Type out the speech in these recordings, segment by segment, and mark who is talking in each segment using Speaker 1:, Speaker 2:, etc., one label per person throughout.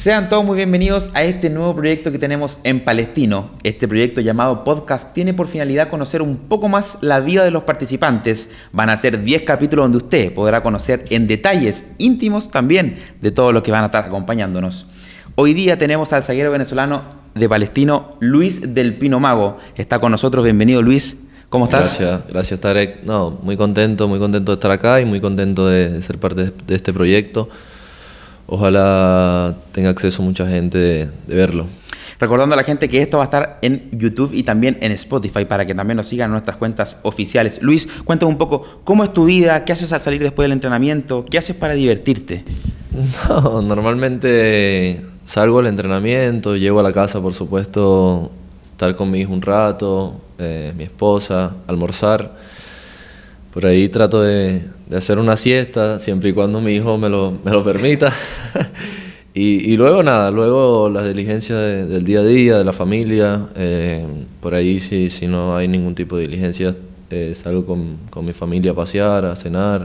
Speaker 1: Sean todos muy bienvenidos a este nuevo proyecto que tenemos en Palestino. Este proyecto llamado Podcast tiene por finalidad conocer un poco más la vida de los participantes. Van a ser 10 capítulos donde usted podrá conocer en detalles íntimos también de todos los que van a estar acompañándonos. Hoy día tenemos al zaguero venezolano de Palestino, Luis del Pino Mago. Está con nosotros. Bienvenido, Luis. ¿Cómo estás?
Speaker 2: Gracias Tarek. No, muy contento de estar acá y muy contento de ser parte de este proyecto. Ojalá tenga acceso mucha gente de verlo.
Speaker 1: Recordando a la gente que esto va a estar en YouTube y también en Spotify para que también nos sigan en nuestras cuentas oficiales. Luis, cuéntame un poco, ¿cómo es tu vida? ¿Qué haces al salir después del entrenamiento? ¿Qué haces para divertirte?
Speaker 2: No, normalmente salgo al entrenamiento, llego a la casa, por supuesto, estar con mi hijo un rato, mi esposa, almorzar. Por ahí trato de hacer una siesta, siempre y cuando mi hijo me lo permita. y luego nada, luego las diligencias del día a día, de la familia. Por ahí si no hay ningún tipo de diligencia, salgo con mi familia a pasear, a cenar.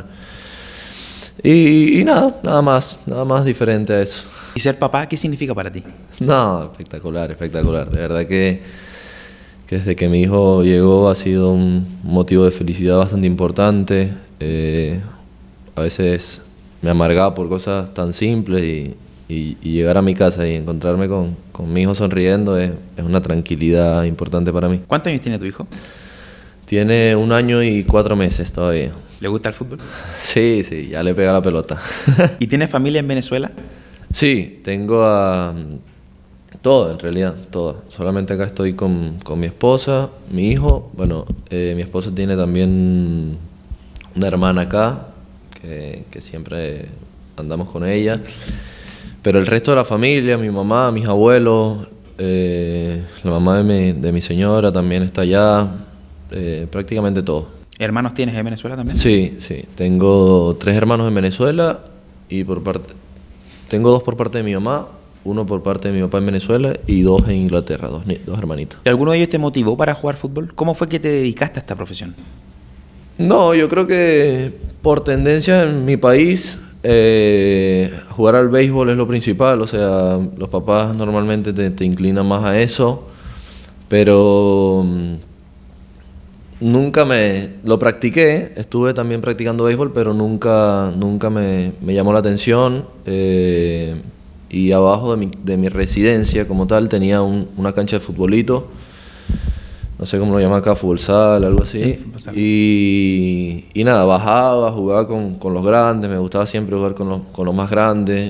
Speaker 2: Y nada más diferente a eso.
Speaker 1: ¿Y ser papá qué significa para ti?
Speaker 2: No, espectacular. De verdad que desde que mi hijo llegó ha sido un motivo de felicidad bastante importante. A veces me amargaba por cosas tan simples y llegar a mi casa y encontrarme con mi hijo sonriendo es una tranquilidad importante para mí.
Speaker 1: ¿Cuántos años tiene tu hijo?
Speaker 2: Tiene 1 año y 4 meses todavía.
Speaker 1: ¿Le gusta el fútbol?
Speaker 2: Sí, ya le pega la pelota.
Speaker 1: ¿Y tienes familia en Venezuela?
Speaker 2: Sí, tengo a... Todo, en realidad, todo. Solamente acá estoy con mi esposa, mi hijo. Bueno, mi esposa tiene también una hermana acá, que siempre andamos con ella. Pero el resto de la familia, mi mamá, mis abuelos, la mamá de mi señora también está allá, prácticamente todo.
Speaker 1: ¿Hermanos tienes en Venezuela también?
Speaker 2: Sí. Tengo 3 hermanos en Venezuela y tengo 2 por parte de mi mamá. 1 por parte de mi papá en Venezuela y 2 en Inglaterra, dos hermanitos.
Speaker 1: ¿Y alguno de ellos te motivó para jugar fútbol? ¿Cómo fue que te dedicaste a esta profesión?
Speaker 2: No, yo creo que por tendencia en mi país, jugar al béisbol es lo principal. O sea, los papás normalmente te inclinan más a eso, pero nunca lo practiqué. Estuve también practicando béisbol, pero nunca me llamó la atención. Y abajo de mi residencia como tal tenía una cancha de futbolito, no sé cómo lo llaman acá, fútbol sala, algo así. Y nada, bajaba, jugaba con los grandes, me gustaba siempre jugar con los más grandes.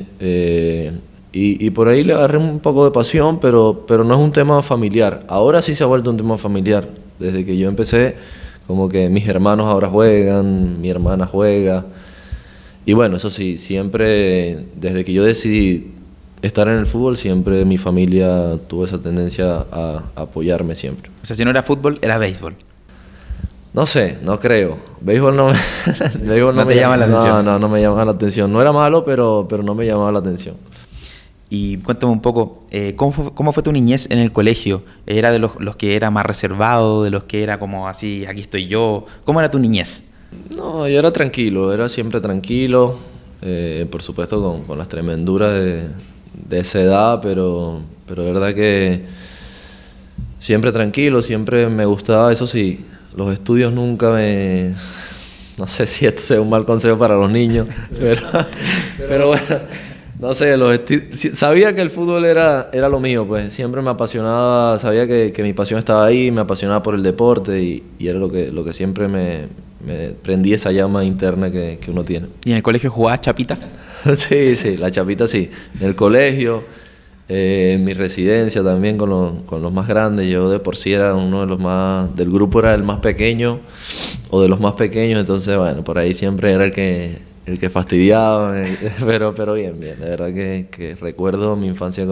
Speaker 2: Y por ahí le agarré un poco de pasión, pero no es un tema familiar. Ahora sí se ha vuelto un tema familiar. Desde que yo empecé, como que mis hermanos ahora juegan, mi hermana juega. Y bueno, eso sí, siempre, desde que yo decidí estar en el fútbol, siempre mi familia tuvo esa tendencia a apoyarme siempre.
Speaker 1: O sea, si no era fútbol, era béisbol.
Speaker 2: No sé, no creo. Béisbol no
Speaker 1: me llama la atención.
Speaker 2: No me llamaba la atención. No era malo, pero no me llamaba la atención.
Speaker 1: Y cuéntame un poco, ¿cómo fue tu niñez en el colegio? ¿Era de los que era más reservado, de los que era como así, aquí estoy yo? ¿Cómo era tu niñez?
Speaker 2: No, yo era tranquilo, era siempre tranquilo. Por supuesto con las tremenduras de esa edad, pero de verdad que siempre tranquilo, siempre me gustaba. Eso sí, los estudios nunca me... No sé si esto sea un mal consejo para los niños, pero bueno, no sé, sabía que el fútbol era lo mío, pues siempre me apasionaba, sabía que mi pasión estaba ahí, me apasionaba por el deporte y era lo que siempre me prendí esa llama interna que uno tiene.
Speaker 1: ¿Y en el colegio jugabas chapita?
Speaker 2: Sí, la chapita sí. En el colegio, en mi residencia también con los más grandes. Yo de por sí era uno de los más... Del grupo era el más pequeño o de los más pequeños. Entonces, bueno, por ahí siempre era el que fastidiaba. Pero bien. De verdad que recuerdo mi infancia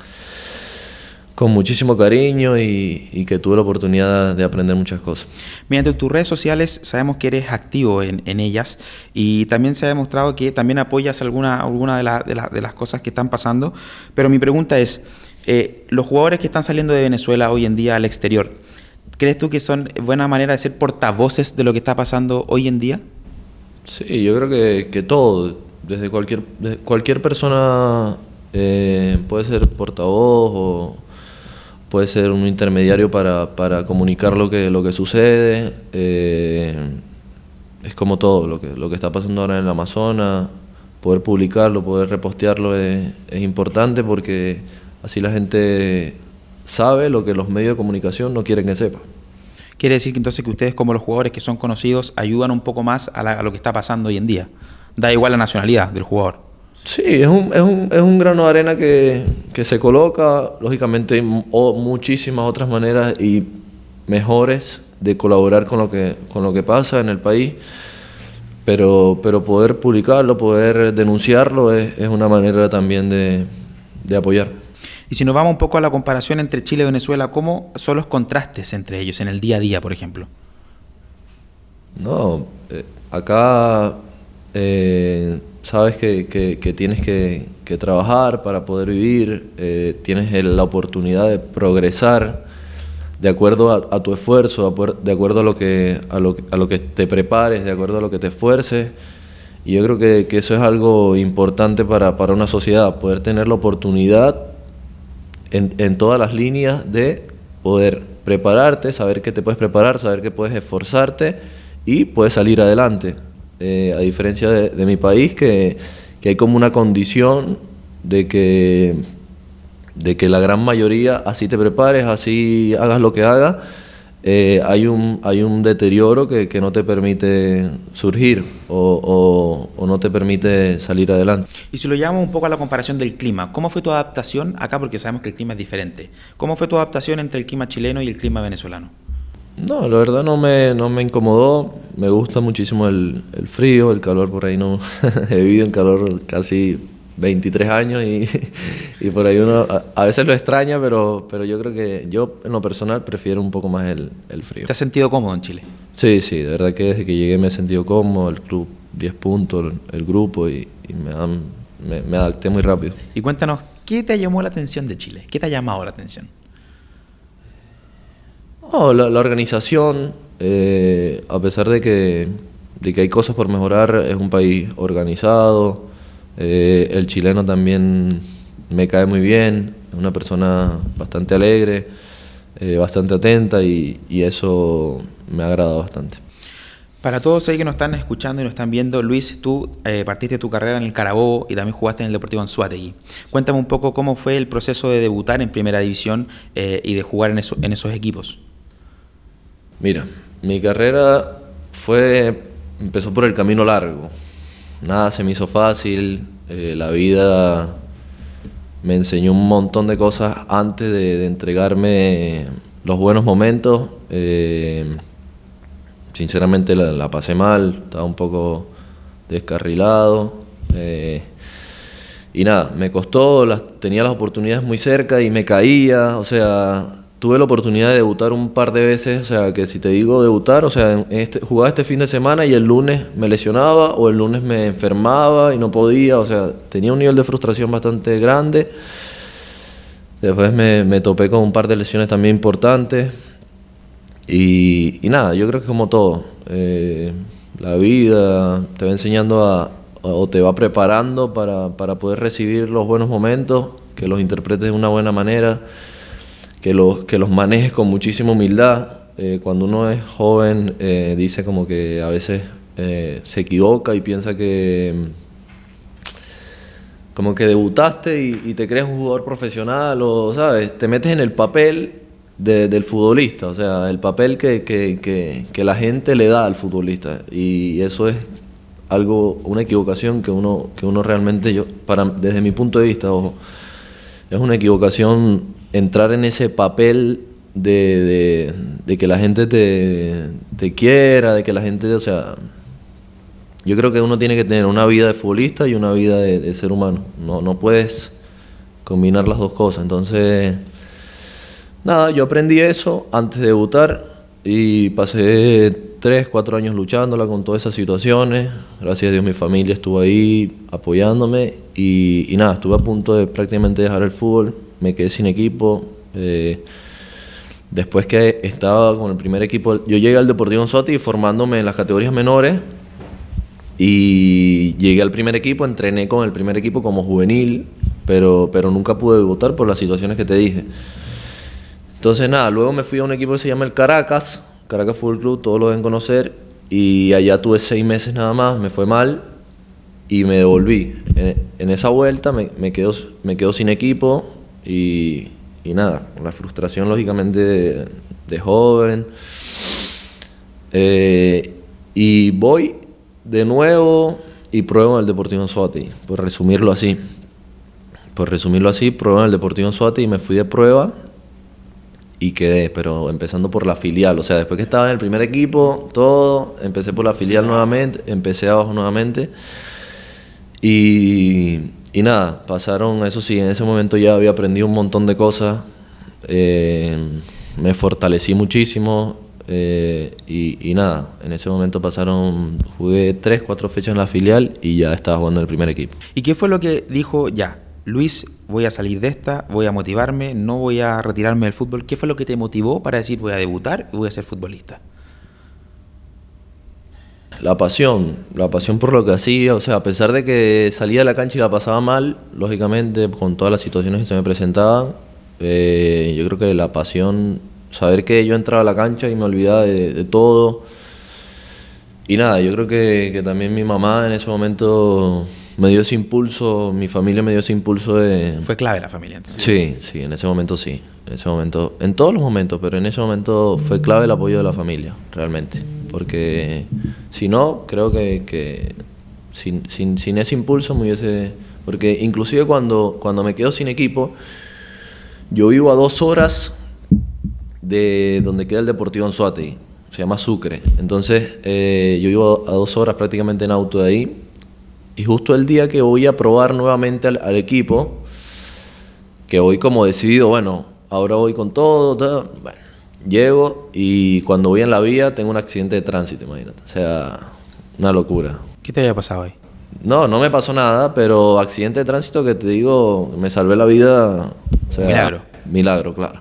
Speaker 2: con muchísimo cariño y que tuve la oportunidad de aprender muchas cosas.
Speaker 1: Mediante tus redes sociales sabemos que eres activo en ellas y también se ha demostrado que también apoyas alguna de las cosas que están pasando, pero mi pregunta es, los jugadores que están saliendo de Venezuela hoy en día al exterior, ¿crees tú que son buena manera de ser portavoces de lo que está pasando hoy en día?
Speaker 2: Sí, yo creo que todo, desde cualquier persona Puede ser portavoz o puede ser un intermediario para comunicar lo que sucede. Es como todo, lo que está pasando ahora en el Amazonas, poder publicarlo, poder repostearlo es importante porque así la gente sabe lo que los medios de comunicación no quieren que sepa.
Speaker 1: Quiere decir que entonces que ustedes como los jugadores que son conocidos ayudan un poco más a lo que está pasando hoy en día. Da igual la nacionalidad del jugador.
Speaker 2: Sí, es un grano de arena que se coloca. Lógicamente hay muchísimas otras maneras y mejores de colaborar con lo que pasa en el país, pero poder publicarlo, poder denunciarlo es una manera también de apoyar.
Speaker 1: Y si nos vamos un poco a la comparación entre Chile y Venezuela, ¿cómo son los contrastes entre ellos en el día a día, por ejemplo?
Speaker 2: No, acá sabes que tienes que trabajar para poder vivir, tienes la oportunidad de progresar de acuerdo a tu esfuerzo, de acuerdo a lo que te prepares, de acuerdo a lo que te esfuerces. Y yo creo que eso es algo importante para una sociedad, poder tener la oportunidad en todas las líneas de poder prepararte, saber que te puedes preparar, saber que puedes esforzarte y puedes salir adelante. A diferencia de mi país, que hay como una condición de que la gran mayoría, así te prepares, así hagas lo que hagas, hay un deterioro que no te permite surgir o no te permite salir adelante.
Speaker 1: Y si lo llevamos un poco a la comparación del clima, ¿cómo fue tu adaptación acá? Porque sabemos que el clima es diferente. ¿Cómo fue tu adaptación entre el clima chileno y el clima venezolano?
Speaker 2: No, la verdad no me incomodó. Me gusta muchísimo el frío, el calor por ahí no. He vivido en calor casi 23 años y por ahí uno a veces lo extraña, pero yo creo que yo en lo personal prefiero un poco más el frío.
Speaker 1: ¿Te has sentido cómodo en Chile?
Speaker 2: Sí, de verdad que desde que llegué me he sentido cómodo, el club 10 puntos, el grupo y me adapté muy rápido.
Speaker 1: Y cuéntanos, ¿qué te llamó la atención de Chile? ¿Qué te ha llamado la atención?
Speaker 2: No, la organización, a pesar de que hay cosas por mejorar, es un país organizado. El chileno también me cae muy bien, es una persona bastante alegre, bastante atenta y eso me ha agradado bastante.
Speaker 1: Para todos ahí que nos están escuchando y nos están viendo, Luis, tú partiste tu carrera en el Carabobo y también jugaste en el Deportivo Anzoátegui. Cuéntame un poco cómo fue el proceso de debutar en Primera División y de jugar en esos equipos.
Speaker 2: Mira, mi carrera empezó por el camino largo. Nada se me hizo fácil, la vida me enseñó un montón de cosas antes de entregarme los buenos momentos. Sinceramente la pasé mal, estaba un poco descarrilado. Y nada, me costó, tenía las oportunidades muy cerca y me caía, o sea, tuve la oportunidad de debutar un par de veces, o sea, que si te digo debutar, o sea, jugaba este fin de semana y el lunes me lesionaba o el lunes me enfermaba y no podía, o sea, tenía un nivel de frustración bastante grande. Después me topé con un par de lesiones también importantes y nada, yo creo que como todo, la vida te va enseñando o te va preparando para poder recibir los buenos momentos, que los interpretes de una buena manera, que los manejes con muchísima humildad. Cuando uno es joven, dice como que a veces se equivoca y piensa que como que debutaste y te crees un jugador profesional o, ¿sabes? Te metes en el papel del futbolista, o sea, el papel que la gente le da al futbolista y eso es una equivocación que uno realmente, desde mi punto de vista, ojo, es una equivocación entrar en ese papel de que la gente te quiera, de que la gente, o sea, yo creo que uno tiene que tener una vida de futbolista y una vida de ser humano. No puedes combinar las dos cosas. Entonces, nada, yo aprendí eso antes de debutar y pasé 3, 4 años luchándola con todas esas situaciones. Gracias a Dios mi familia estuvo ahí apoyándome y nada, estuve a punto de prácticamente dejar el fútbol. Me quedé sin equipo. Después que estaba con el primer equipo, yo llegué al Deportivo Anzoátegui formándome en las categorías menores y llegué al primer equipo, entrené con el primer equipo como juvenil pero nunca pude debutar por las situaciones que te dije. Entonces nada, luego me fui a un equipo que se llama el Caracas Fútbol Club, todos lo deben conocer, y allá tuve 6 meses nada más, me fue mal y me devolví. En esa vuelta me quedo sin equipo y nada, la frustración lógicamente de joven. Y voy de nuevo y pruebo en el Deportivo Anzoátegui, por resumirlo así. Pruebo en el Deportivo Anzoátegui y me fui de prueba y quedé, pero empezando por la filial. O sea, después que estaba en el primer equipo, todo, empecé por la filial nuevamente, empecé abajo nuevamente. Y nada, pasaron, eso sí, en ese momento ya había aprendido un montón de cosas. Me fortalecí muchísimo. Y nada, en ese momento jugué 3-4 fechas en la filial y ya estaba jugando en el primer equipo.
Speaker 1: ¿Y qué fue lo que dijo, ya, Luis, voy a salir de esta, voy a motivarme, no voy a retirarme del fútbol? ¿Qué fue lo que te motivó para decir, voy a debutar y voy a ser futbolista?
Speaker 2: La pasión por lo que hacía. O sea, a pesar de que salía de la cancha y la pasaba mal, lógicamente, con todas las situaciones que se me presentaban, yo creo que la pasión, saber que yo entraba a la cancha y me olvidaba de todo. Y nada, yo creo que también mi mamá en ese momento me dio ese impulso, mi familia me dio ese impulso de...
Speaker 1: Fue clave la familia entonces.
Speaker 2: Sí, en ese momento sí. En todos los momentos, pero en ese momento fue clave el apoyo de la familia, realmente. Porque si no, creo que sin ese impulso me hubiese... Porque inclusive cuando me quedo sin equipo, yo vivo a 2 horas de donde queda el Deportivo Anzoátegui, se llama Sucre. Entonces yo vivo a 2 horas prácticamente en auto de ahí, y justo el día que voy a probar nuevamente al equipo, que voy como decidido, bueno, ahora voy con todo, bueno, llego y cuando voy en la vía tengo un accidente de tránsito, imagínate, o sea, una locura.
Speaker 1: ¿Qué te había pasado ahí?
Speaker 2: No me pasó nada, pero accidente de tránsito que te digo, me salvé la vida. O sea, milagro, claro.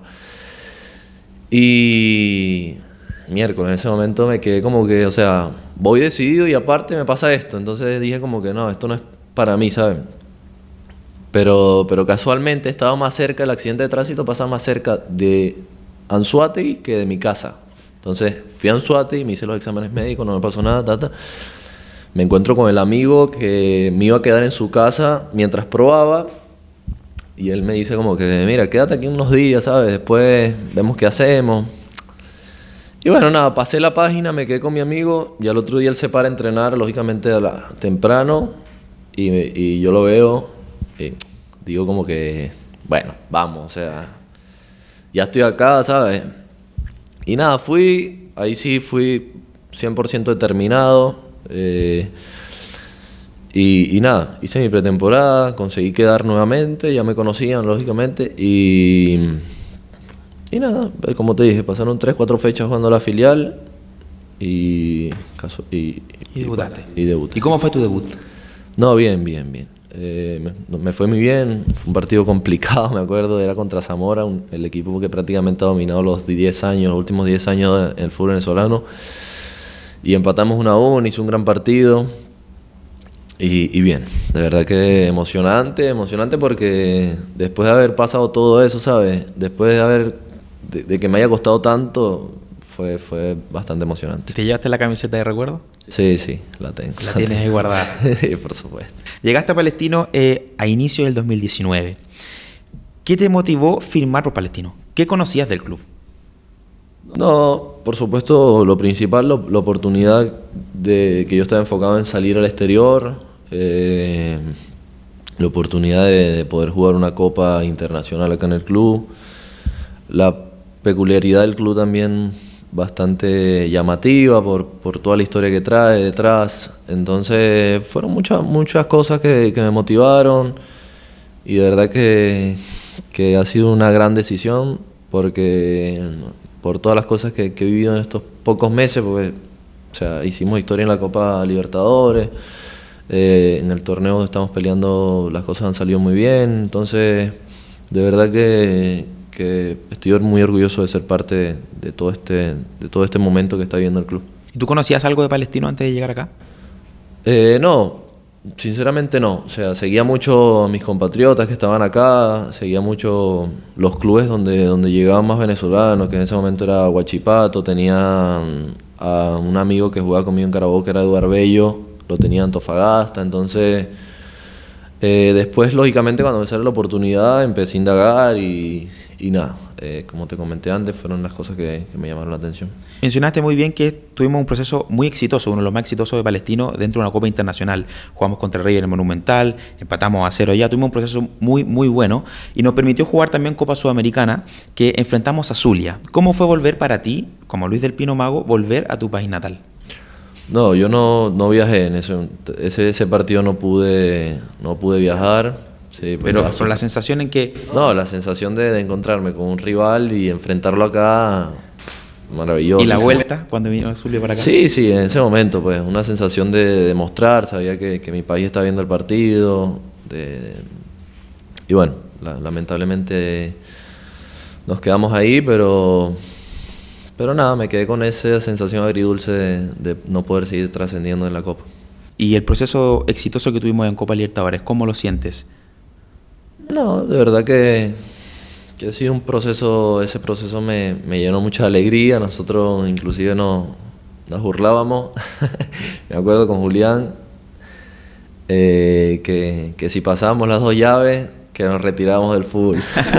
Speaker 2: Y miércoles, en ese momento me quedé como que, o sea, voy decidido y aparte me pasa esto. Entonces dije como que no, esto no es para mí, ¿sabes? Pero casualmente estaba más cerca, el accidente de tránsito pasaba más cerca de Anzoátegui que de mi casa. Entonces fui a Anzoátegui, me hice los exámenes médicos, no me pasó nada, Me encuentro con el amigo que me iba a quedar en su casa mientras probaba. Y él me dice como que, mira, quédate aquí unos días, ¿sabes? Después vemos qué hacemos. Y bueno, nada, pasé la página, me quedé con mi amigo. Y al otro día él se para a entrenar, lógicamente, temprano. Y yo lo veo. Y digo como que, bueno, vamos, o sea, ya estoy acá, ¿sabes? Y nada, ahí sí fui 100% determinado. Y nada, hice mi pretemporada, conseguí quedar nuevamente, ya me conocían lógicamente y nada, como te dije, pasaron 3-4 fechas jugando a la filial y
Speaker 1: debutaste.
Speaker 2: Y debuté.
Speaker 1: ¿Y cómo fue tu debut?
Speaker 2: No, bien. Me fue muy bien, fue un partido complicado, me acuerdo, era contra Zamora, el equipo que prácticamente ha dominado los últimos 10 años en el fútbol venezolano. Y empatamos 1-1, hizo un gran partido y bien, de verdad que emocionante porque después de haber pasado todo eso, ¿sabes? Después de que me haya costado tanto, fue bastante emocionante.
Speaker 1: ¿Te llevaste la camiseta de recuerdo?
Speaker 2: Sí, la tengo.
Speaker 1: La tienes ahí guardada.
Speaker 2: Sí, por supuesto.
Speaker 1: Llegaste a Palestino a inicio del 2019. ¿Qué te motivó firmar por Palestino? ¿Qué conocías del club?
Speaker 2: No, por supuesto, lo principal, la oportunidad de que yo estaba enfocado en salir al exterior, la oportunidad de poder jugar una copa internacional acá en el club, la peculiaridad del club también bastante llamativa por toda la historia que trae detrás. Entonces fueron muchas cosas que me motivaron y de verdad que ha sido una gran decisión porque por todas las cosas que he vivido en estos pocos meses, porque o sea, hicimos historia en la Copa Libertadores, en el torneo donde estamos peleando las cosas han salido muy bien, entonces de verdad que estoy muy orgulloso de ser parte de todo este momento que está viviendo el club.
Speaker 1: ¿Y tú conocías algo de Palestino antes de llegar acá?
Speaker 2: No, Sinceramente no, o sea, seguía mucho a mis compatriotas que estaban acá, seguía mucho los clubes donde llegaban más venezolanos, que en ese momento era Huachipato, tenía a un amigo que jugaba conmigo en Carabobo que era Eduardo Bello, lo tenía en Antofagasta, entonces después lógicamente cuando me sale la oportunidad empecé a indagar y nada, como te comenté antes fueron las cosas que me llamaron la atención.
Speaker 1: Mencionaste muy bien que tuvimos un proceso muy exitoso, uno de los más exitosos de Palestino dentro de una Copa Internacional. Jugamos contra el Rey en el Monumental, empatamos a 0 ya, tuvimos un proceso muy bueno y nos permitió jugar también Copa Sudamericana, que enfrentamos a Zulia. ¿Cómo fue volver para ti, como Luis del Pino Mago, volver a tu país natal?
Speaker 2: No, yo no viajé en ese partido, no pude viajar. Sí,
Speaker 1: pero la sensación en que...
Speaker 2: No, la sensación de encontrarme con un rival y enfrentarlo acá, maravilloso.
Speaker 1: ¿Y la vuelta cuando vino Zulia para acá?
Speaker 2: Sí, en ese momento, pues, una sensación de demostrar, sabía que mi país estaba viendo el partido, y bueno, lamentablemente nos quedamos ahí, pero nada, me quedé con esa sensación agridulce de no poder seguir trascendiendo en la Copa.
Speaker 1: ¿Y el proceso exitoso que tuvimos en Copa Libertadores, cómo lo sientes?
Speaker 2: No, de verdad que ha sido un proceso, ese proceso me llenó mucha alegría, nosotros inclusive nos burlábamos, me acuerdo con Julián, que si pasábamos las 2 llaves, que nos retirábamos del fútbol.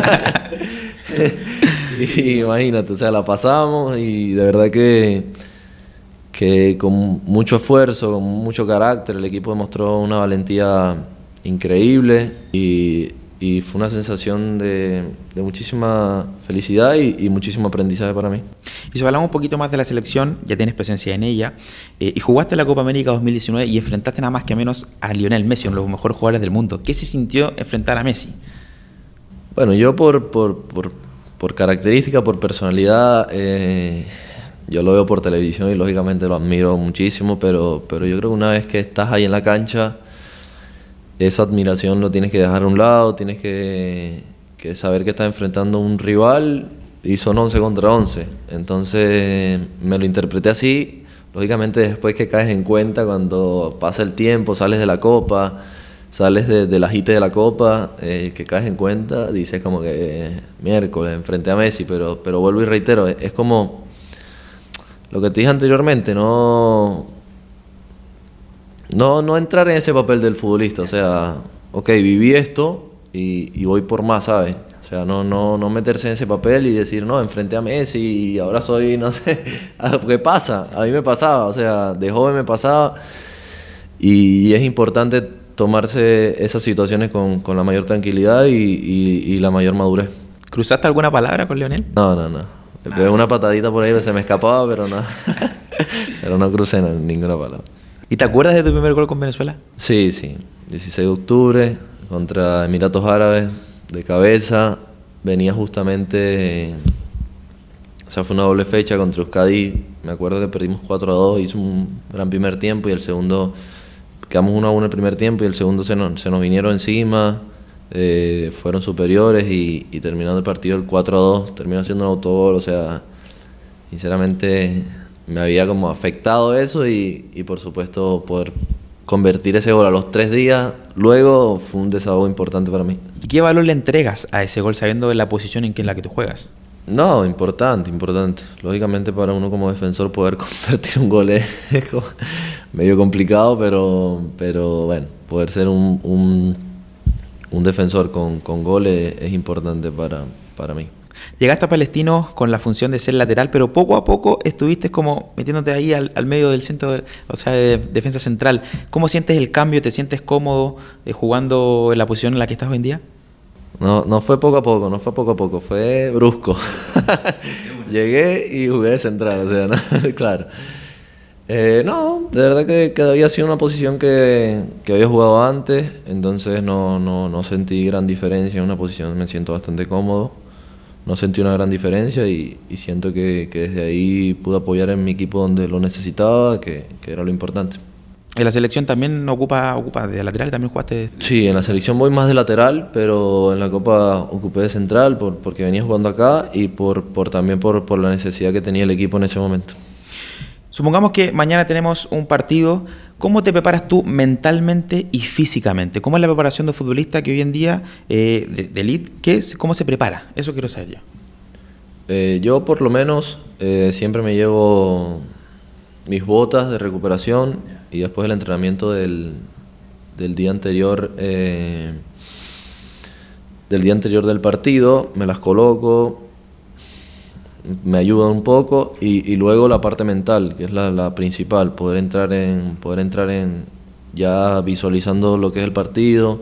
Speaker 2: Y imagínate, o sea, la pasamos y de verdad que con mucho esfuerzo, con mucho carácter, el equipo demostró una valentía increíble y fue una sensación de muchísima felicidad y muchísimo aprendizaje para mí.
Speaker 1: Y si hablamos un poquito más de la selección, ya tienes presencia en ella, y jugaste la Copa América 2019 y enfrentaste nada más que menos a Lionel Messi, uno de los mejores jugadores del mundo. ¿Qué se sintió enfrentar a Messi?
Speaker 2: Bueno, yo por característica, por personalidad, yo lo veo por televisión y lógicamente lo admiro muchísimo, pero yo creo que una vez que estás ahí en la cancha, esa admiración lo tienes que dejar a un lado, tienes que saber que estás enfrentando a un rival y son 11 contra 11. Entonces me lo interpreté así, lógicamente después que caes en cuenta cuando pasa el tiempo, sales de la Copa, sales de la agite de la Copa, que caes en cuenta, dices como que miércoles enfrenté a Messi, pero vuelvo y reitero, es como lo que te dije anteriormente, no entrar en ese papel del futbolista, o sea, ok, viví esto y voy por más, ¿sabes? O sea, no meterse en ese papel y decir, no, enfrenté a Messi y ahora soy, no sé, ¿qué pasa? A mí me pasaba, o sea, de joven me pasaba y es importante tomarse esas situaciones con la mayor tranquilidad y la mayor madurez.
Speaker 1: ¿Cruzaste alguna palabra con Lionel?
Speaker 2: No. Le pegué una patadita por ahí que se me escapaba, pero no. Pero no crucé ninguna palabra.
Speaker 1: ¿Y te acuerdas de tu primer gol con Venezuela?
Speaker 2: Sí. 16 de octubre contra Emiratos Árabes, de cabeza. Venía justamente... O sea, fue una doble fecha contra Euskadi. Me acuerdo que perdimos 4-2, hizo un gran primer tiempo y el segundo... Quedamos 1-1 el primer tiempo y el segundo se nos vinieron encima. Fueron superiores y terminando el partido el 4-2, terminó siendo un autogol, o sea, sinceramente me había como afectado eso y por supuesto poder convertir ese gol a los 3 días luego fue un desahogo importante para mí.
Speaker 1: ¿Y qué valor le entregas a ese gol sabiendo de la posición en la que tú juegas?
Speaker 2: No, importante. Lógicamente para uno como defensor poder convertir un gol es medio complicado, pero bueno, poder ser un defensor con goles es importante para mí.
Speaker 1: Llegaste a Palestino con la función de ser lateral, pero poco a poco estuviste como metiéndote ahí al medio del centro, o sea, de defensa central. ¿Cómo sientes el cambio? ¿Te sientes cómodo jugando en la posición en la que estás hoy en día?
Speaker 2: No fue poco a poco, fue brusco. Llegué y jugué de central, o sea, ¿no? Claro. No, de verdad que había sido una posición que había jugado antes, entonces no sentí gran diferencia en una posición, me siento bastante cómodo, no sentí una gran diferencia y siento que desde ahí pude apoyar en mi equipo donde lo necesitaba, que era lo importante.
Speaker 1: ¿En la selección también ocupa de lateral? ¿También jugaste?
Speaker 2: Sí, en la selección voy más de lateral, pero en la Copa ocupé de central porque venía jugando acá y también por la necesidad que tenía el equipo en ese momento.
Speaker 1: Supongamos que mañana tenemos un partido ¿Cómo te preparas tú mentalmente y físicamente? ¿Cómo es la preparación de un futbolista que hoy en día, de elite, cómo se prepara? Eso quiero saber yo.
Speaker 2: Yo por lo menos siempre me llevo mis botas de recuperación y después del entrenamiento del día anterior del partido, me las coloco, me ayuda un poco y luego la parte mental, que es la principal, poder entrar en ya visualizando lo que es el partido,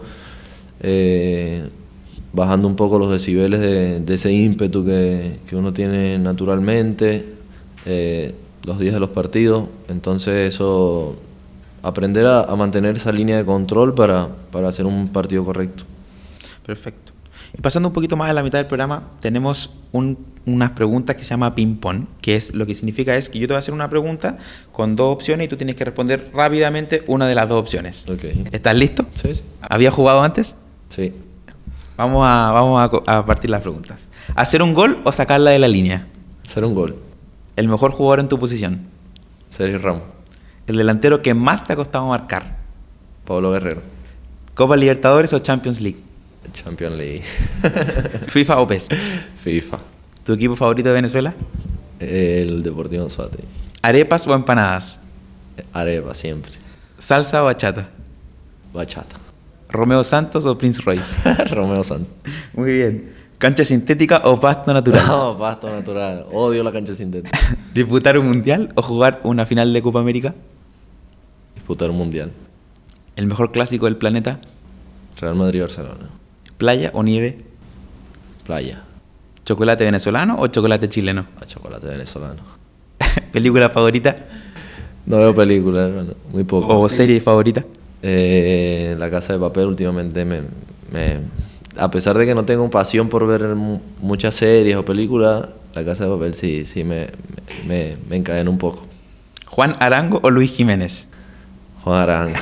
Speaker 2: bajando un poco los decibeles de ese ímpetu que uno tiene naturalmente, los días de los partidos. Entonces eso, aprender a mantener esa línea de control para hacer un partido correcto.
Speaker 1: Perfecto. Y pasando un poquito más a la mitad del programa, tenemos unas preguntas que se llama ping-pong, que es lo que significa es que yo te voy a hacer una pregunta con dos opciones y tú tienes que responder rápidamente una de las dos opciones.
Speaker 2: Okay.
Speaker 1: ¿Estás listo?
Speaker 2: Sí, sí.
Speaker 1: ¿Habías jugado antes?
Speaker 2: Sí.
Speaker 1: Vamos a partir las preguntas. ¿Hacer un gol o sacarla de la línea?
Speaker 2: Hacer un gol.
Speaker 1: ¿El mejor jugador en tu posición?
Speaker 2: Sergio Ramos.
Speaker 1: ¿El delantero que más te ha costado marcar?
Speaker 2: Pablo Guerrero.
Speaker 1: ¿Copa Libertadores o Champions League?
Speaker 2: Champions League.
Speaker 1: ¿FIFA o PES?
Speaker 2: FIFA.
Speaker 1: ¿Tu equipo favorito de Venezuela?
Speaker 2: El Deportivo Anzoátegui.
Speaker 1: ¿Arepas o empanadas?
Speaker 2: Arepa siempre.
Speaker 1: ¿Salsa o bachata?
Speaker 2: Bachata.
Speaker 1: ¿Romeo Santos o Prince Royce?
Speaker 2: Romeo Santos.
Speaker 1: Muy bien. ¿Cancha sintética o pasto natural?
Speaker 2: No, pasto natural. Odio la cancha sintética.
Speaker 1: ¿Disputar un mundial o jugar una final de Copa América?
Speaker 2: Disputar un mundial.
Speaker 1: ¿El mejor clásico del planeta?
Speaker 2: Real Madrid-Barcelona.
Speaker 1: ¿Playa o nieve?
Speaker 2: Playa.
Speaker 1: ¿Chocolate venezolano o chocolate chileno?
Speaker 2: A chocolate venezolano.
Speaker 1: ¿Película favorita?
Speaker 2: No veo películas, hermano. Muy poco.
Speaker 1: ¿O serie favorita?
Speaker 2: La Casa de Papel últimamente a pesar de que no tengo pasión por ver muchas series o películas, La Casa de Papel sí me encadena un poco.
Speaker 1: ¿Juan Arango o Luis Jiménez?
Speaker 2: Juan Arango.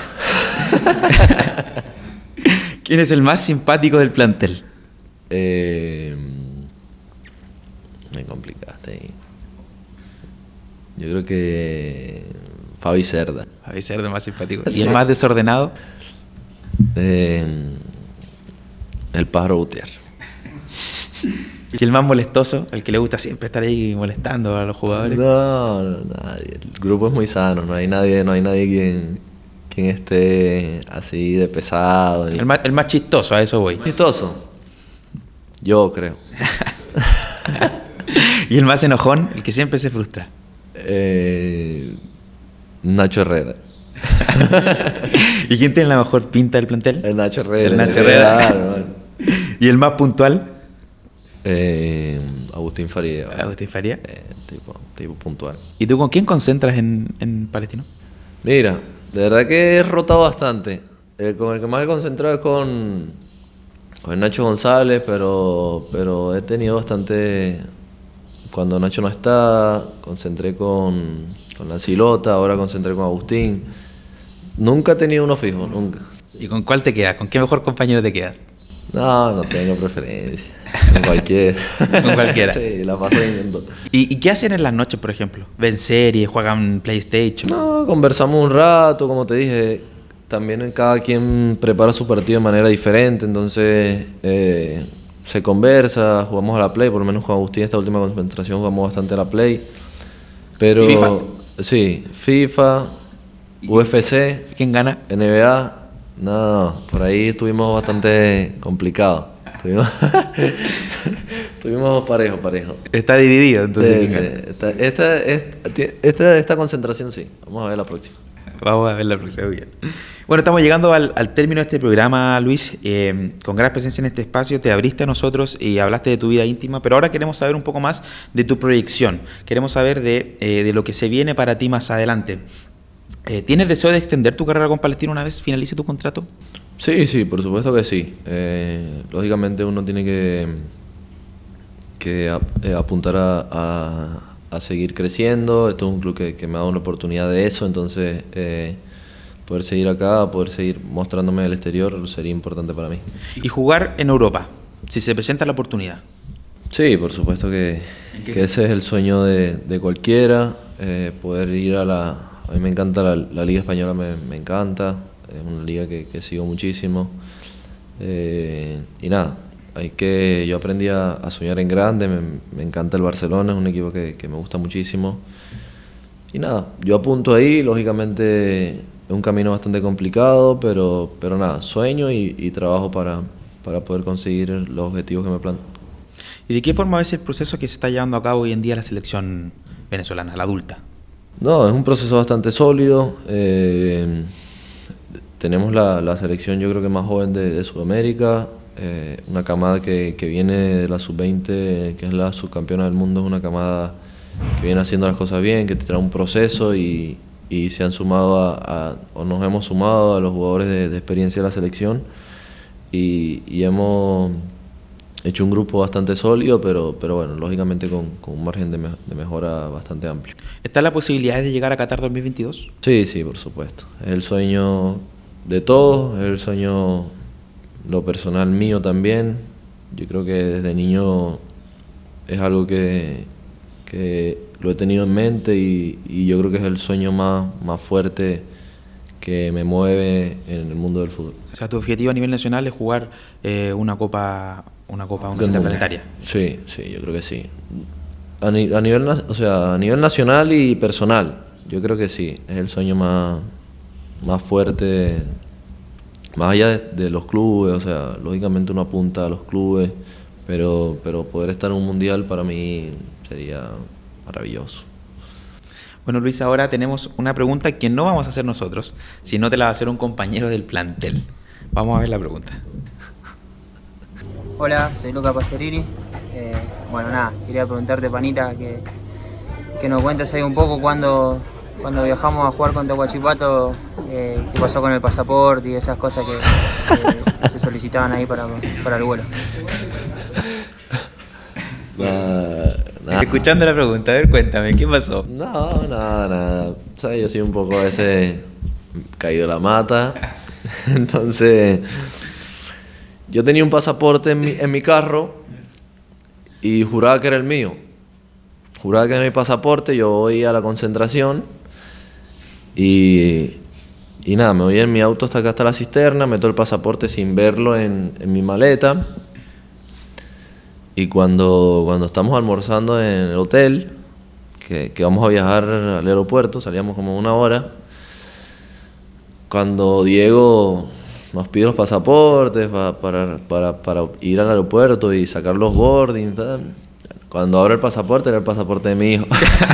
Speaker 1: ¿Quién es el más simpático del plantel?
Speaker 2: Me complicaste ahí. Yo creo que Fabi Cerda.
Speaker 1: Fabi Cerda, más simpático. ¿Y
Speaker 2: Sí.
Speaker 1: el más desordenado?
Speaker 2: El Pájaro Gutiérrez.
Speaker 1: ¿Y el más molestoso? El que le gusta siempre estar ahí molestando a los jugadores.
Speaker 2: No, nadie. El grupo es muy sano, no hay nadie quien esté así de pesado.
Speaker 1: El más chistoso, a eso voy.
Speaker 2: Chistoso. Yo creo.
Speaker 1: ¿Y el más enojón? El que siempre se frustra.
Speaker 2: Nacho Herrera.
Speaker 1: ¿Y quién tiene la mejor pinta del plantel?
Speaker 2: El Nacho Herrera.
Speaker 1: El Nacho Herrera.
Speaker 2: Claro, man.
Speaker 1: ¿Y el más puntual?
Speaker 2: Agustín Faría.
Speaker 1: Agustín Faría.
Speaker 2: Tipo puntual.
Speaker 1: ¿Y tú con quién concentras en Palestino?
Speaker 2: Mira, de verdad que he rotado bastante. Con el que más he concentrado es con Nacho González, pero he tenido bastante. Cuando Nacho no está, concentré con Lancilota, ahora concentré con Agustín. Nunca he tenido uno fijo, nunca.
Speaker 1: ¿Y con cuál te quedas? ¿Con qué mejor compañero te quedas?
Speaker 2: No tengo preferencia. Con cualquiera.
Speaker 1: Con cualquiera.
Speaker 2: Sí, la paso viendo.
Speaker 1: ¿Y qué hacen en las noches, por ejemplo? ¿Ven series? ¿Juegan PlayStation?
Speaker 2: No, conversamos un rato, como te dije. También cada quien prepara su partido de manera diferente, entonces se conversa, jugamos a la Play, por lo menos con Agustín esta última concentración jugamos bastante a la Play. Pero
Speaker 1: ¿FIFA?
Speaker 2: Sí, FIFA, UFC,
Speaker 1: ¿Quién gana?
Speaker 2: NBA. No, por ahí estuvimos bastante complicados. Estuvimos parejo.
Speaker 1: Está dividido, entonces.
Speaker 2: Sí,
Speaker 1: ¿quién gana?
Speaker 2: Esta concentración sí. Vamos a ver la próxima.
Speaker 1: Vamos a ver la próxima. Bien. Bueno, estamos llegando al término de este programa, Luis. Con gran presencia en este espacio, te abriste a nosotros y hablaste de tu vida íntima, pero ahora queremos saber un poco más de tu proyección. Queremos saber de lo que se viene para ti más adelante. ¿Tienes deseo de extender tu carrera con Palestino una vez finalice tu contrato?
Speaker 2: Sí, por supuesto que sí. Lógicamente uno tiene que apuntar a seguir creciendo. Esto es un club que me ha dado una oportunidad de eso, entonces poder seguir acá, poder seguir mostrándome al exterior sería importante para mí.
Speaker 1: Y jugar en Europa, si se presenta la oportunidad.
Speaker 2: Sí, por supuesto que ese es el sueño de cualquiera, poder ir a A mí me encanta la Liga Española, me encanta, es una liga que sigo muchísimo. Y nada, yo aprendí a soñar en grande, me encanta el Barcelona, es un equipo que me gusta muchísimo. Y nada, yo apunto ahí, lógicamente es un camino bastante complicado, pero nada, sueño y trabajo para poder conseguir los objetivos que me planteo.
Speaker 1: ¿Y de qué forma ves el proceso que se está llevando a cabo hoy en día la selección venezolana, la adulta?
Speaker 2: No, es un proceso bastante sólido. Tenemos la selección, yo creo que más joven de Sudamérica, una camada que viene de la sub-20, que es la subcampeona del mundo, es una camada que viene haciendo las cosas bien, que trae un proceso y se han sumado o nos hemos sumado a los jugadores de experiencia de la selección y hemos hecho un grupo bastante sólido, pero bueno, lógicamente con un margen de mejora bastante amplio.
Speaker 1: ¿Está la posibilidad de llegar a Qatar 2022?
Speaker 2: Sí, por supuesto. Es el sueño de todos, es el sueño, lo personal mío también. Yo creo que desde niño es algo que lo he tenido en mente y yo creo que es el sueño más fuerte que me mueve en el mundo del fútbol.
Speaker 1: O sea, tu objetivo a nivel nacional es jugar una copa interplanetaria.
Speaker 2: Sí, yo creo que sí. A nivel nacional y personal, yo creo que sí. Es el sueño más fuerte, más allá de los clubes. O sea, lógicamente uno apunta a los clubes, pero poder estar en un mundial para mí sería maravilloso.
Speaker 1: Bueno, Luis, ahora tenemos una pregunta que no vamos a hacer nosotros, sino te la va a hacer un compañero del plantel. Vamos a ver la pregunta.
Speaker 3: Hola, soy Luca Pacerini. Bueno, nada, quería preguntarte, panita, que nos cuentes ahí un poco cuando viajamos a jugar contra Huachipato, qué pasó con el pasaporte y esas cosas que se solicitaban ahí para el vuelo.
Speaker 2: Nada.
Speaker 1: Escuchando la pregunta, a ver, cuéntame, ¿qué pasó?
Speaker 2: No, nada. ¿Sabes? Yo soy un poco a veces caído de la mata. Entonces, yo tenía un pasaporte en mi carro y juraba que era el mío. Juraba que era mi pasaporte, yo voy a la concentración y nada, me voy en mi auto hasta acá, hasta la cisterna, meto el pasaporte sin verlo en mi maleta. Y cuando estamos almorzando en el hotel, que vamos a viajar al aeropuerto, salíamos como 1 hora, cuando Diego nos pide los pasaportes para ir al aeropuerto y sacar los boarding, tal. Cuando abro el pasaporte, era el pasaporte de mi hijo.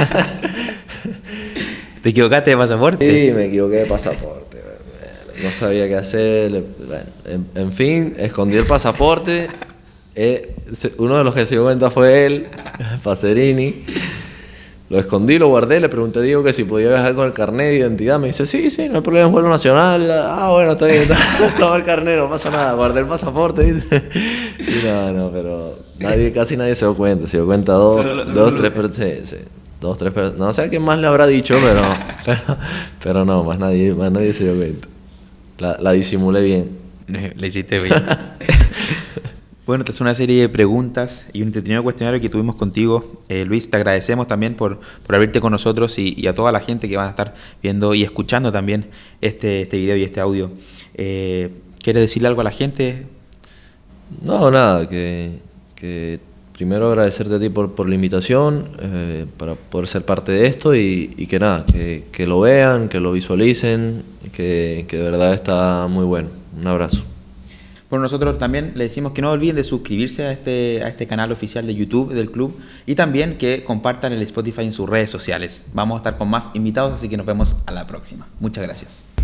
Speaker 1: ¿Te equivocaste de pasaporte?
Speaker 2: Sí, me equivoqué de pasaporte. No sabía qué hacer. Bueno, en fin, escondí el pasaporte. Uno de los que se dio cuenta fue él, Pacerini. Lo escondí, lo guardé, le pregunté a Diego que si podía viajar con el carnet de identidad. Me dice, sí, no hay problema, es vuelo nacional. Bueno, está bien, toma el carnet, no pasa nada. Guardé el pasaporte, ¿viste? Y no, pero casi nadie se dio cuenta. Se dio cuenta dos, tres personas. Sí. 2, 3 personas. No sé a quién más le habrá dicho, pero no, más nadie se dio cuenta. La disimulé bien.
Speaker 1: Le hiciste bien. Bueno, esta es una serie de preguntas y un entretenido cuestionario que tuvimos contigo. Luis, te agradecemos también por abrirte con nosotros y a toda la gente que van a estar viendo y escuchando también este video y este audio. ¿Quieres decirle algo a la gente?
Speaker 2: No, nada, que primero agradecerte a ti por la invitación, para poder ser parte de esto y que nada, que lo vean, que lo visualicen, que de verdad está muy bueno. Un abrazo.
Speaker 1: Bueno, nosotros también le decimos que no olviden de suscribirse a este canal oficial de YouTube del club y también que compartan el Spotify en sus redes sociales. Vamos a estar con más invitados, así que nos vemos a la próxima. Muchas gracias.